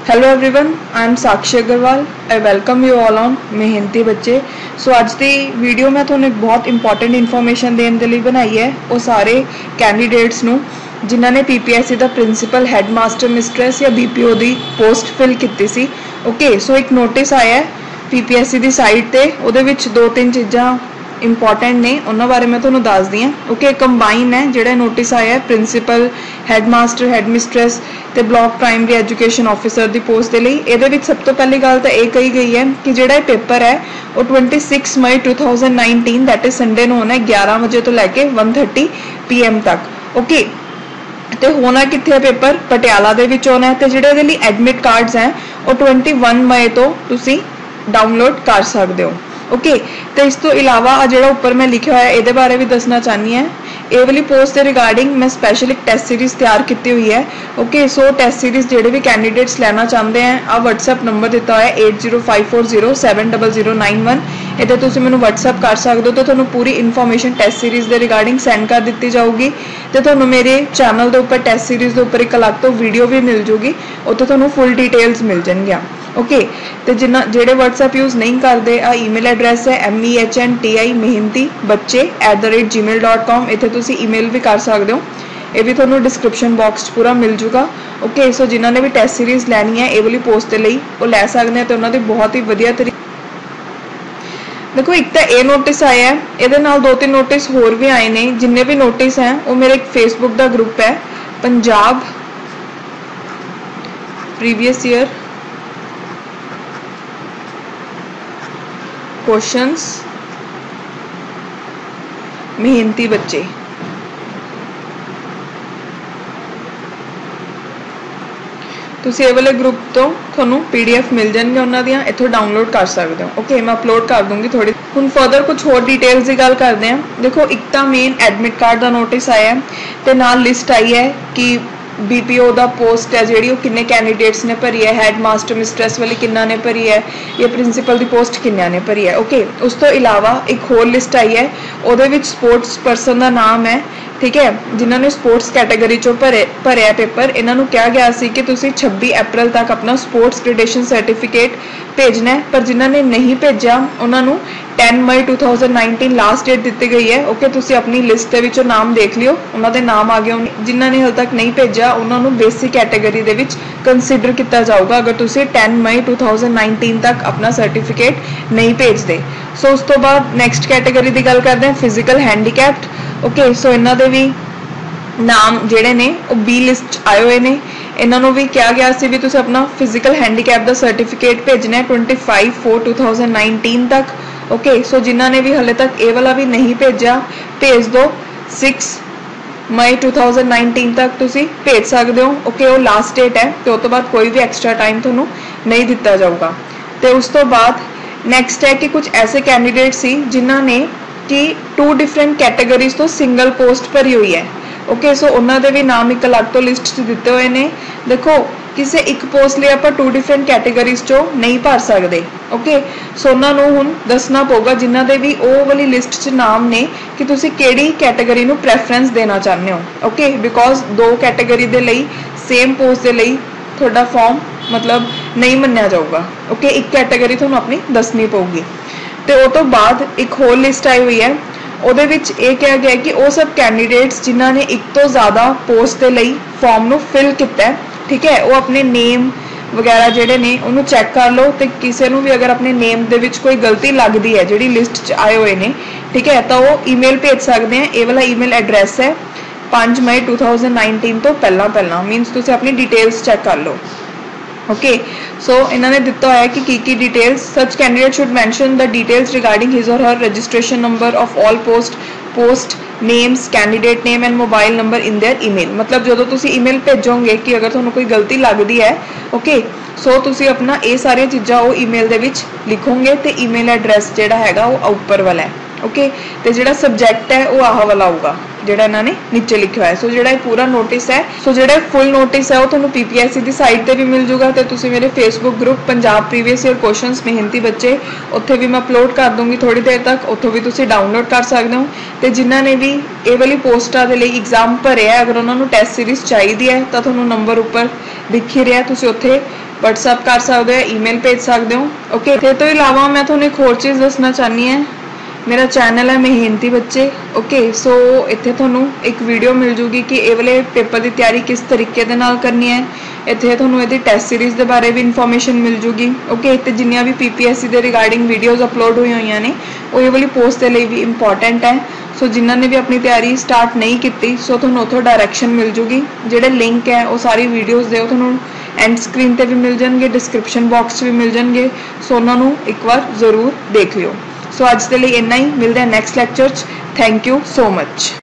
Hello everyone, I am Sakshi Agarwal. I welcome you all on Mehnati Bacche. सो अज की video मैं थोड़ा एक बहुत इंपॉर्टेंट इन्फॉर्मेशन देने के लिए बनाई है। वो सारे कैंडीडेट्स नू जिन्होंने पीपीएससी का प्रिंसीपल हैड मास्टर मिस्ट्रेस या बीपीओ की पोस्ट फिल की सी। ओके, सो एक नोटिस आया है पीपीएससी की साइट पर, वो दो तीन चीज़ा इंपॉर्टेंट ने, उन्होंने बारे मैं तुम्हें दस दी हाँ। ओके, कंबाइन है जोड़ा नोटिस आया है प्रिंसीपल हैडमास्टर हैडमिस्ट्रेस ते ब्लॉक प्राइमरी एजुकेशन ऑफिसर की पोस्ट के लिए। ये सब तो पहली गल तो यह कही गई है कि जोड़ा पेपर है वो 26 मई 2019 दैट इज संडे को होना है 11 बजे तो लैके 1:30 PM तक। ओके, तो होना कितने पेपर पटियाला दे विच होना है। तो जोड़े ये एडमिट कार्ड्स हैं वो 21 मई तो तुसी डाउनलोड कर सकते हो। ओके, तो इस तो इलावा जो उपर मैं लिखा हुआ है ये बारे भी दसना चाहनी है। ये वाली पोस्ट के रिगार्डिंग मैं स्पैशल एक टेस्ट सीरीज तैयार की हुई है। ओके, सो टेस्ट सीरीज जोड़े भी कैंडीडेट्स लेना चाहते हैं आ व्हाट्सएप नंबर दिता हुआ है 8054070091। ये तुम मैं व्हाट्सएप कर सकते हो, तो थोड़ा पूरी इन्फॉर्मेशन टेस्ट सीरीज के रिगार्डिंग सेंड कर दी जाऊगी। तो थोड़ा मेरे चैनल के उपर टेस्ट सीरीज के उपर एक अलग तो वीडियो भी मिल जूगी, उत्थे थोड़ा फुल डिटेल्स मिल जाएंगियां। ओके, तो जिन्ना जेडे व्हाट्सएप यूज़ नहीं करते आ ईमेल एड्रैस है MEHNTI मेहनती बच्चे @gmail.com। इत्थे तुसी ईमेल भी कर सकते हो, ये भी थोड़ा डिस्क्रिप्शन बॉक्स पूरा मिल जूगा। ओके, सो जिन्होंने भी टेस्ट सीरीज लैनी है ये वाली पोस्ट के लिए वो लै सकते हैं। तो उन्होंने बहुत ही वधिया तरीके देखो, एक तो ये नोटिस आया है, ये दो तीन नोटिस होर भी आए हैं। जिन्ने भी नोटिस हैं वो मेरे एक फेसबुक का ग्रुप है Punjab previous year questions Mehnati बच्चे। तुसी ये वाले ग्रुप तो थोनू PDF मिल जाएंगे उन्होंने, इत्थों डाउनलोड कर सकते हो। ओके, मैं अपलोड कर दूंगी थोड़ी। हुण फर्दर कुछ होर डिटेल्स की गल करते हैं। देखो, एक तो मेन एडमिट कार्ड का नोटिस आया है, तो नाल लिस्ट आई है कि BPO का पोस्ट है जी किन्ने कैंडीडेट्स ने भरी है, हैड मास्टर मिस्ट्रेस वाली किन्ना ने भरी है, या प्रिंसीपल की पोस्ट किन्ना ने भरी है। ओके, उस तो इलावा एक होर लिस्ट आई है, वो स्पोर्ट्स परसन का नाम है, ठीक है, जिन्होंने स्पोर्ट्स कैटेगरी चो भरिया पेपर। इन्हों कहा गया सी कि तुसी 26 अप्रैल तक अपना स्पोर्ट्स ग्रेडेशन सर्टिफिकेट भेजना है, पर जिन्होंने नहीं भेजा उन्होंने 10 मई 2019 लास्ट डेट दी गई है। ओके, तुसी अपनी लिस्ट के विचों नाम देख लियो, उन्होंने नाम आ गए। जिन्होंने हाल तक नहीं भेजा उन्होंने बेसिक कैटेगरी दे विच कंसीडर किया जाऊगा अगर तुसी 10 मई 2019 तक अपना सर्टिफिकेट नहीं भेजते। सो उस तो बाद नैक्सट कैटेगरी की गल करते हैं फिजिकल हैंडीकैप्ड। ओके, सो इन्हों के भी नाम जोड़े ने B लिस्ट आए हुए हैं। इन्हों भी कहा गया सी भी तुसी अपना फिजिकल हैंडीकैप का सर्टिफिकेट भेजना है 25/4/2019 तक। ओके, सो जिन्होंने भी हाले तक ये वाला भी नहीं भेजा भेज दो 6 मई 2019 तक तुसी भेज सकते हो। ओके, वो लास्ट डेट है, तो उस तो बाद कोई भी एक्सट्रा टाइम थोनू नहीं दिता जाऊगा। तो उस तो बाद नैक्सट है कि कुछ ऐसे कैंडीडेट सी जिन्होंने कि 2 डिफरेंट कैटेगरीज तो सिंगल पोस्ट भरी हुई है। ओके, सो उन्होंने भी नाम एक अलग तो लिस्ट दिते हुए हैं। देखो, किसी एक पोस्ट लिए आप 2 डिफरेंट कैटेगरीज चो नहीं भर सकते। ओके, सो उन्होंने हुण दसना पऊगा जिन्हों के भी वो वाली लिस्ट च नाम ने कि तुसी केड़ी कैटेगरी नू प्रेफरेंस देना चाहते हो। ओके, बिकॉज 2 कैटेगरी के लिए सेम पोस्ट के लिए थोड़ा फॉर्म मतलब नहीं मन्निया जाऊगा। ओके, एक कैटेगरी थोड़ा अपनी दसनी पऊगी। तो वो तो बाद एक होल लिस्ट आई हुई है, ਉਹਦੇ ਵਿੱਚ ਇਹ ਕਿਹਾ ਗਿਆ कि वो सब कैंडीडेट्स जिन्हों ने एक तो ज़्यादा पोस्ट के लिए फॉर्म ਨੂੰ फिल किया, ठीक है, वो अपने नेम वगैरह जोड़े ने उन्होंने चैक कर लो। तो किसी को भी अगर अपने नेम के कोई गलती लगती है जी लिस्ट च आए हुए हैं, ठीक है, तो वो ईमेल भेज सकते हैं। ये वाला ईमेल एड्रैस है 5 मई 2019 तो पहला मीनस तुम अपनी डिटेल्स चैक कर लो। ओके, सो इन्होंने दिता है कि details such candidate should mention the details regarding his or her registration number of all post names candidate name and mobile number in their email. मतलब जो तुम ईमेल भेजोगे कि अगर तुहानू कोई गलती लगती है, ओके, सो तुम अपना ये सारी चीज़ा वो ईमेल दे विच लिखोगे तो ईमेल एड्रैस जोड़ा है वो उपर वाला है। ओके, तो जो सबजैक्ट है वो आह वाला आऊगा जोड़ा इन्होंने नीचे लिखा है। सो जो पूरा नोटिस है, सो जो फुल नोटिस है वो तुहानू PPSC की साइट पर भी मिल जूगा। तो तुसी मेरे Facebook group Punjab previous year questions Mehnati Bacche उत्थे भी मैं अपलोड कर दूंगी थोड़ी देर तक, उत्थों भी तुसी डाउनलोड कर सकते हो। तो जिन्होंने भी ये वाली पोस्टां के लिए एग्जाम भरे है, अगर उन्होंने टेस्ट सीरीज चाहिए है तो तुहानू नंबर उपर दिख ही रहा, तुसी उत्थे WhatsApp कर सकते हो, ईमेल भेज सकते हो। ओके, इस तो इलावा मैं थोड़ा एक होर चीज़ दसना चाहनी है, मेरा चैनल है मेहनती बच्चे। ओके, सो इत्थे थोनों एक वीडियो मिल जूगी कि ये वाले पेपर की तैयारी किस तरीके दे नाल करनी है। इत्थे थोनों इहदी टेस्ट सीरीज़ के बारे भी इन्फॉर्मेशन मिल जूगी। ओके, तो जिन्नियां भी PPSC के रिगार्डिंग वीडियोज़ अपलोड हुई हुई ने वो ये वाली पोस्ट के लिए भी इंपॉर्टेंट है। सो जिन्होंने भी अपनी तैयारी स्टार्ट नहीं की, सो थोनों उथों डायरैक्शन मिल जूगी। जिहड़े लिंक है वो सारी वीडियोज़ दे थोनों एंड स्क्रीन पर भी मिल जाएंगे, डिस्क्रिप्शन बॉक्स भी मिल जाएंगे। सो उन्होंने एक बार जरूर देख लियो। सो आज के लिए इन्ना ही, मिलते हैं next lecture. Thank you so much.